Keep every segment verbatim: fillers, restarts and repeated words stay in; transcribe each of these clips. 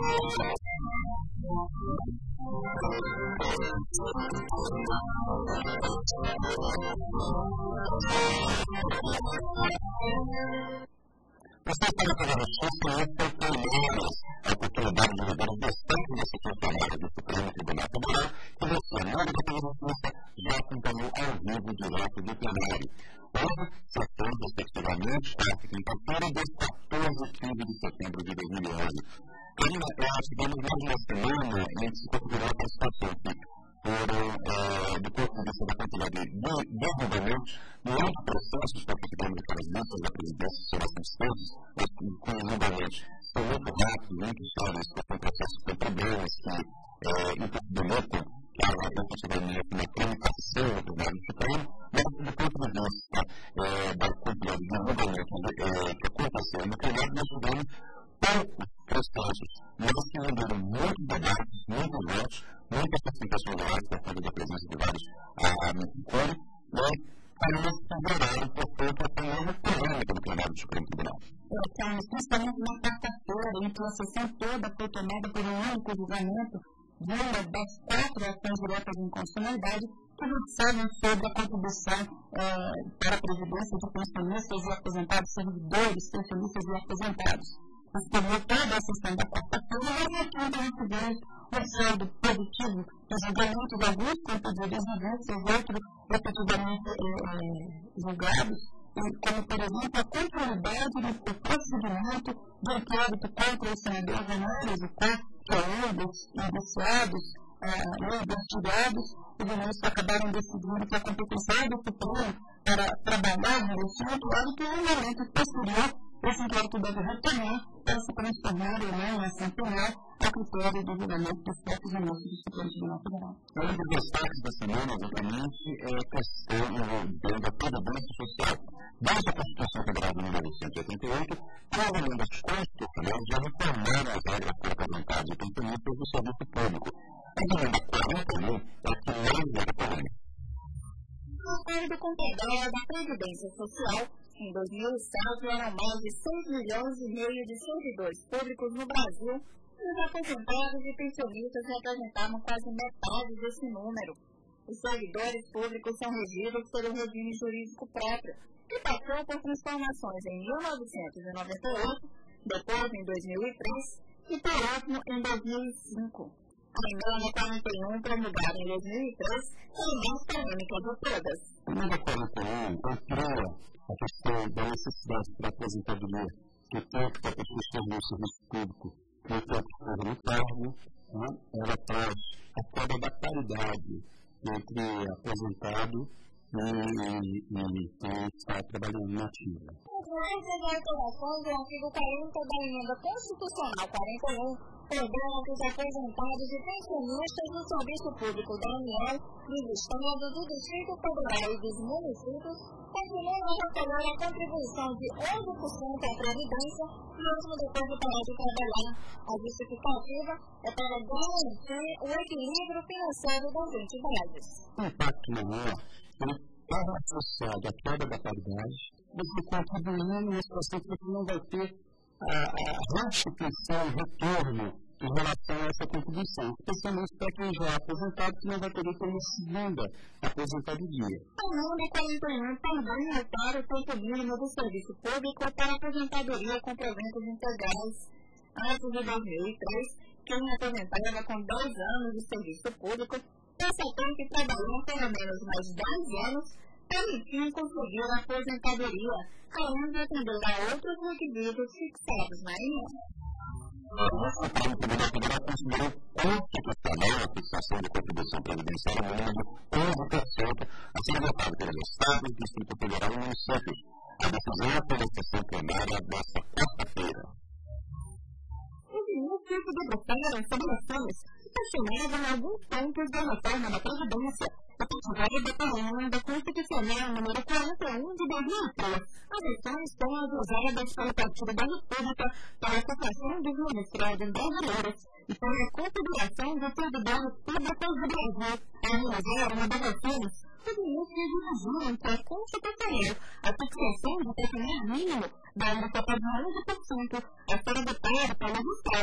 Você pode fazer justiça e oportunidades, a oportunidade de rever os restantes desse funcionário do Supremo Tribunal Federal, que você, na hora da justiça, já acompanhou ao vivo direto do plenário. Hoje, setembro, respectivamente, quarta e quinta-feira, dos quatorze e quinze de setembro de dois mil e onze. Ainda, tivemos mais uma semana em que se configurou a participação que foram, é, do ponto de vista da quantidade de desdobramentos, no outro processo, porque tivemos aquelas listas da presidência de seleções todas, mas com os julgamentos são muito rápidos, muito sérios, porque são processos com problemas que é, impossibilitam que haja efetivamente uma tramitação no plenário supremo, mas do ponto de vista é, da quantidade de julgamentos é, que aconteceu no plenário, nós tivemos poucos processos, mas que renderam muitos debates, muitos votos, muitas participações orais por conta da presença de vários amigo né, para nós considerarem, portanto, a primeira polêmica do plenário do Supremo Tribunal. Carlos, principalmente na quarta-feira, em que a sessão toda foi tomada por um único julgamento, de uma das quatro ações diretas de inconstitucionalidade que versavam sobre a contribuição eh, para a previdência de pensionistas e aposentados, servidores, pensionistas e aposentados. Tomou toda a sessão da quarta-feira, mas na quinta nós tivemos um saldo positivo dos julgamentos, alguns com pedidos de vista, outros efetivamente eh, julgados, como, por exemplo, a continuidade do procedimento do inquérito contra o senador Renato Zicó, que é um dos indiciados, uh, investigados. Os ministros acabaram decidindo que a competência do Supremo para trabalhar no assunto era que, no momento posterior, esse inquérito deve retornar para se transformar ou não em ação penal a critério do julgamento dos próprios ministros do Supremo Tribunal Federal. Um dos destaques da semana, exatamente, é a questão envolvendo a previdência social. Desde a Constituição Federal de mil novecentos e oitenta e oito, as emendas constitucionais já reformaram as regras para aposentados e pensionistas do serviço público. A emenda quarenta e um é a que mais gera polêmica. O acordo com tabela da Previdência Social, em dois mil e sete, eram mais de seis milhões e meio de servidores públicos no Brasil, e os aposentados e pensionistas representavam quase metade desse número. Os servidores públicos são regidos pelo regime jurídico próprio, que passou por transformações em mil novecentos e noventa e oito, depois em dois mil e três e por último em dois mil e cinco. A emenda quarenta e um, promulgada em dois mil e três, foi a mais polêmica de todas. A emenda quarenta e um amplia a questão da necessidade para a aposentadoria, que tanto para pessoas que estão no serviço público, quanto para pessoas no cargo, né? Ela traz a quebra da paridade entre aposentado e quem está trabalhando na ativa. Mais as alterações do artigo quarenta da emenda constitucional quarenta e um ordena que os aposentados e pensionistas do serviço público da União, dos Estados, do Distrito Federal e dos municípios continuem a receber a contribuição de onze por cento à Previdência, mesmo depois de parar de trabalhar. A justificativa é para garantir o equilíbrio financeiro das entidades. O impacto maior ele está associado à queda da paridade, você contribuindo nesse processo que você não vai ter a, a restituição, o retorno em relação a essa contribuição, especialmente para quem já é aposentado, que não vai poder ter uma segunda aposentadoria. A emenda quarenta e um também altera o tempo mínimo do serviço público para aposentadoria com proventos integrais. Antes de dois mil e três, quem aposentava com dois anos de serviço público passa a ter que trabalhar pelo menos mais dez anos para enfim conseguir a aposentadoria, além de atender a outros requisitos fixados na emenda. O Supremo Tribunal Federal considerou constitucional a fixação de contribuição previdenciária no número de onze por cento a ser votado pelos Estados, Distrito Federal e municípios. A decisão foi na sessão plenária desta quarta-feira. Os municípios debruçaram sobre ações que questionavam alguns pontos da reforma da Previdência, efetivada pela emenda constitucional número quarenta e um de dois mil e três. As ações foram usadas pelo Partido da República para a Associação dos Magistrados Brasileiros e para a Confederação dos Servidores Públicos do Brasil. A analisar uma das ações, os ministros exigiram que a Constitucional a fixação do patamar mínimo da alíquota de onze por cento a ser adotada pelos Estados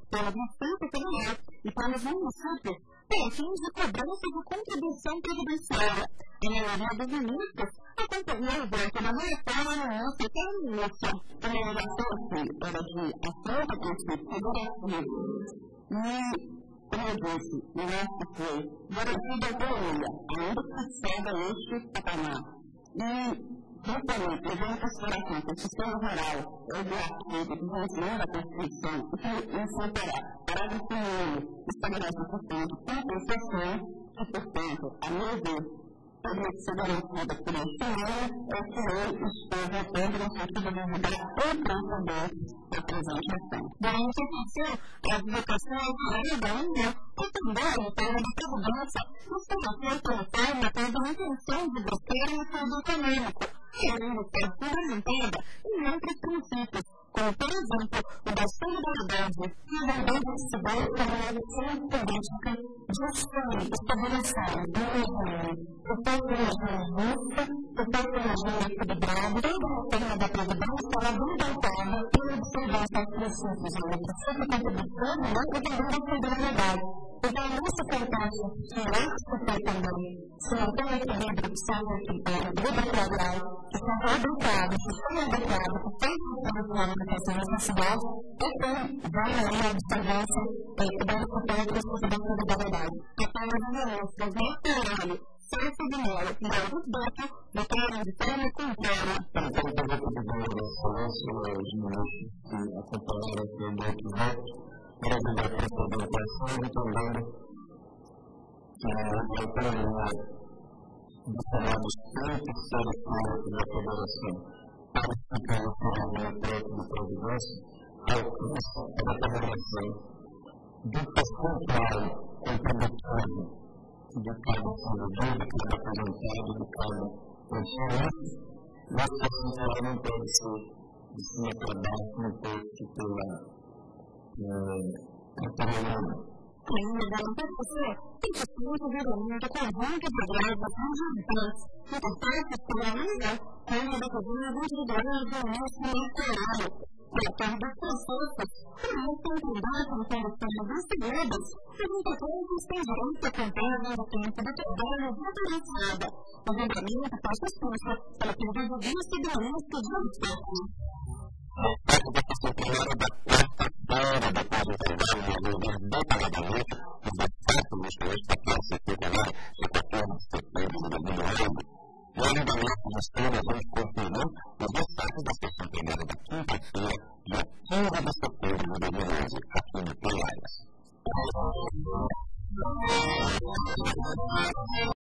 pela Receita Federal e pelos municípios para fins de cobrança de contribuição previdenciária. A maioria dos ministros acompanhou o voto da relatória no início até o início. A legislação era de afronta ao princípio federativo. E, como eu disse, o nosso foi garantida a autonomia, ainda que seja este patamar. E, justamente, levando em consideração que o sistema rural é o artigo de desenvolvimento da Constituição e que incorporará parágrafo único estabelece, portanto, compensação e, portanto, a meu ver, poderia ser garantida por este ano, é que eu estou votando no sentido de ajudar o trabalhador da presente ação. Durante a sessão, a advocacia alterada da União e também o tema da Previdência estava feita no tema pela intenção de buscar um acordo econômico, além de ser fundamentada em outros princípios, como, por exemplo, o da solidariedade e o da diversidade como uma lição política de estabelecer do regime, o próprio regime justo, o próprio regime equilibrado, toda a reforma da Previdência estava bem voltada pela observância aos princípios de eficiência contribuição e também da solidariedade. Então, nesse contexto, que é discutir também se não tem equilíbrio que seja equilíbrio federal, que seja adequado, que seja adequado, que tenha uma das necessidades, então vai além da observância da cultura da solidariedade. Apenas os ministros neste horário, Celso de Mello e Augusto Beto votaram de forma contrária. Para o projeto de lei da excelência, os ministros que acompanharam aqui o voto voto, para ajudar a apresentação e também que a autonomia dos chamados terceiros pontos da Federação para ficar no regimento próprio de Previdência, alcança a determinação do percentual contributivo de cada servidor, de cada aposentado, de cada pensionista, mas que esse dinheiro não pode ser de cima para baixo, não posto pela autonomia. Ainda da interpretação, tem que ser o regulamento conjunto de graves individuais, que portanto finaliza como a decisão individual do ministro eleitoral, tratando dos processos, como se entender com condições investigadas, e muitas vezes tem direito a contagem do tempo do trabalho diferenciada. O regulamento está suspenso pelo pedido de segurança de obstáculo. No caso da questão primeira da quarta-feira, depois do trabalho, resolvido detalhadamente os obstáculos instituídos da classe circular de quatorze de setembro de dois mil e nove, o andamento dos temas hoje confirmou os destaques da sessão primeira da quinta-feira, dia quinze de setembro de dois mil e onze, aqui no P.